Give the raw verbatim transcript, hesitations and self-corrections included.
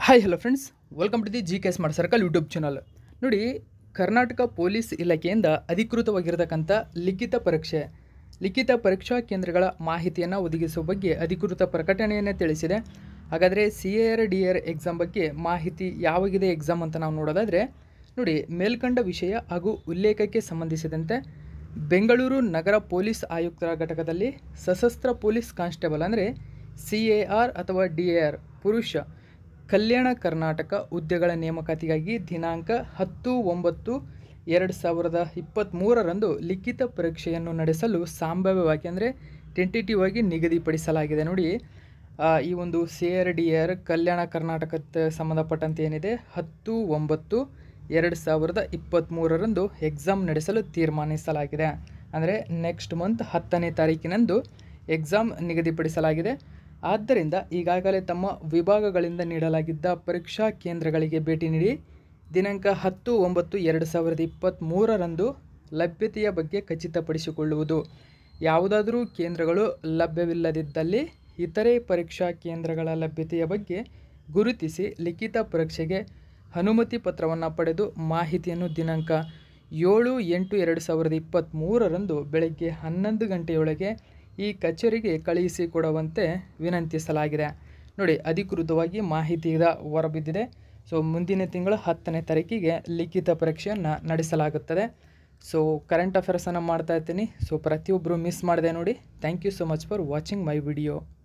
Hi hello friends, welcome to the G K smart circle YouTube channel. ನೋಡಿ, Karnataka police ಇಲಾಖೆಯಿಂದ ಅಧಿಕೃತವಾಗಿರತಕ್ಕಂಥ ಲಿಖಿತ ಪರೀಕ್ಷೆ ಲಿಖಿತ ಪರೀಕ್ಷಾ ಕೇಂದ್ರಗಳ ಮಾಹಿತಿಯನ್ನು ಒದಗಿಸುವ ಬಗ್ಗೆ ಅಧಿಕೃತ ಪ್ರಕಟಣೆಯನ್ನು ತಿಳಿಸಿದೆ. ಹಾಗಾದರೆ C A R D R exam ಬಗ್ಗೆ ಮಾಹಿತಿ ಯಾವಾಗಿದೆ ಎಕ್ಸಾಮ್ ಅಂತ ನಾವು ನೋಡೋದಾದರೆ, ನೋಡಿ, ಮೇಲ್ಕಂಡ ವಿಷಯ ಹಾಗೂ ಉಲ್ಲೇಖಕ್ಕೆ ಸಂಬಂಧಿಸಿದಂತೆ ಬೆಂಗಳೂರು ನಗರ ಪೊಲೀಸ್ ಆಯುಕ್ತರ ಘಟಕದಲ್ಲಿ ಸಶಸ್ತ್ರ ಪೊಲೀಸ್ ಕಾನ್ಸ್ಟೇಬಲ್ ಅಂದರೆ ಸಿ ಎ ಆರ್ ಅಥವಾ ಡಿ ಎ ಆರ್ ಪುರುಷ ಕಲ್ಯಾಣ ಕರ್ನಾಟಕ ಹುದ್ದೆಗಳ ನೇಮಕಾತಿಗಾಗಿ ದಿನಾಂಕ ಹತ್ತು ಒಂಬತ್ತು ಎರಡು ಸಾವಿರದ ಇಪ್ಪತ್ತ್ಮೂರರಂದು ಲಿಖಿತ ಪರೀಕ್ಷೆಯನ್ನು ನಡೆಸಲು ಸಂಭಾವ್ಯವಾಗಿ ಅಂದರೆ ಟೆಂಟೇಟಿವ್ ಆಗಿ ನಿಗದಿಪಡಿಸಲಾಗಿದೆ. ನೋಡಿ, ಈ ಒಂದು C R D R Kalyana ಕರ್ನಾಟಕಕ್ಕೆ ಸಂಬಂಧಪಟ್ಟಂತೆ ಏನಿದೆ, ಹತ್ತು ಒಂಬತ್ತು ಎರಡು ಸಾವಿರದ ಇಪ್ಪತ್ತ್ಮೂರರಂದು ಎಕ್ಸಾಮ್ ನಡೆಸಲು ತೀರ್ಮಾನಿಸಲಾಗಿದೆ. ಅಂದರೆ ನೆಕ್ಸ್ಟ್ ಮಂತ್ ಹತ್ತನೇ ತಾರೀಕಿನಂದು ಎಕ್ಸಾಮ್ ನಿಗದಿಪಡಿಸಲಾಗಿದೆ. ಆದ್ದರಿಂದ ಈಗಾಗಲೇ ತಮ್ಮ ವಿಭಾಗಗಳಿಂದ ನೀಡಲಾಗಿದ್ದ ಪರೀಕ್ಷಾ ಕೇಂದ್ರಗಳಿಗೆ ಭೇಟಿ ನೀಡಿ ದಿನಾಂಕ ಹತ್ತು ಒಂಬತ್ತು ಎರಡು ಸಾವಿರದ ಇಪ್ಪತ್ತ್ಮೂರರಂದು ಲಭ್ಯತೆಯ ಬಗ್ಗೆ ಖಚಿತಪಡಿಸಿಕೊಳ್ಳುವುದು. ಯಾವುದಾದರೂ ಕೇಂದ್ರಗಳು ಲಭ್ಯವಿಲ್ಲದಿದ್ದಲ್ಲಿ ಇತರೆ ಪರೀಕ್ಷಾ ಕೇಂದ್ರಗಳ ಲಭ್ಯತೆಯ ಬಗ್ಗೆ ಗುರುತಿಸಿ ಲಿಖಿತ ಪರೀಕ್ಷೆಗೆ ಅನುಮತಿ ಪತ್ರವನ್ನು ಪಡೆದು ಮಾಹಿತಿಯನ್ನು ದಿನಾಂಕ ಏಳು ಎಂಟು ಎರಡು ಸಾವಿರದ ಇಪ್ಪತ್ತ್ಮೂರರಂದು ಬೆಳಗ್ಗೆ ಹನ್ನೊಂದು ಗಂಟೆಯೊಳಗೆ ಈ ಕಚೇರಿಗೆ ಕಳುಹಿಸಿಕೊಡುವಂತೆ ವಿನಂತಿಸಲಾಗಿದೆ. ನೋಡಿ, ಅಧಿಕೃತವಾಗಿ ಮಾಹಿತಿ ಹೊರಬಿದ್ದಿದೆ. ಸೊ ಮುಂದಿನ ತಿಂಗಳ ಹತ್ತನೇ ತಾರೀಕಿಗೆ ಲಿಖಿತ ಪರೀಕ್ಷೆಯನ್ನು ನಡೆಸಲಾಗುತ್ತದೆ. ಸೊ ಕರೆಂಟ್ ಅಫೇರ್ಸನ್ನು ಮಾಡ್ತಾ ಇರ್ತೀನಿ. ಸೊ ಪ್ರತಿಯೊಬ್ಬರು ಮಿಸ್ ಮಾಡಿದೆ ನೋಡಿ. Thank you so much for watching my video.